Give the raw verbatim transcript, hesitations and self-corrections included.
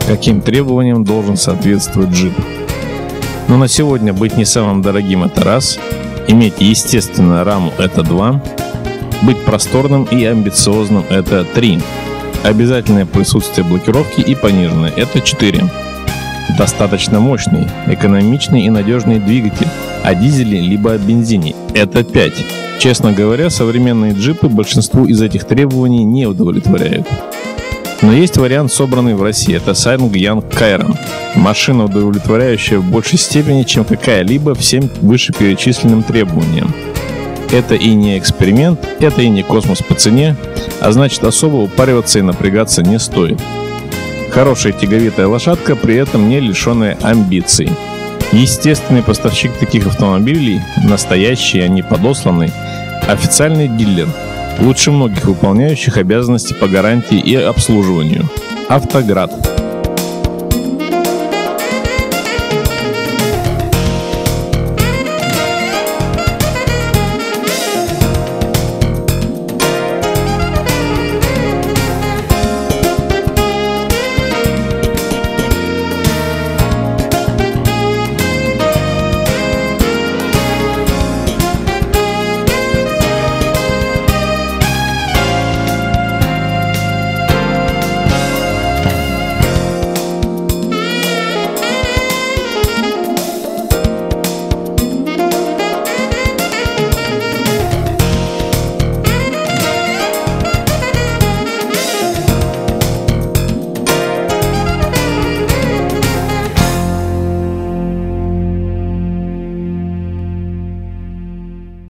Каким требованиям должен соответствовать джип? Но на сегодня быть не самым дорогим — это раз, иметь естественную раму — это два, быть просторным и амбициозным — это три, обязательное присутствие блокировки и пониженное — это четыре, достаточно мощный, экономичный и надежный двигатель, о дизеле либо о бензине — это пять. Честно говоря, современные джипы большинству из этих требований не удовлетворяют. Но есть вариант, собранный в России. Это Ssangyong Kairan. Машина, удовлетворяющая в большей степени, чем какая-либо всем вышеперечисленным требованиям. Это и не эксперимент, это и не космос по цене, а значит, особо упариваться и напрягаться не стоит. Хорошая тяговитая лошадка, при этом не лишенная амбиций. Естественный поставщик таких автомобилей, настоящий, а не подосланный, официальный дилер, лучше многих выполняющих обязанности по гарантии и обслуживанию. Автоград.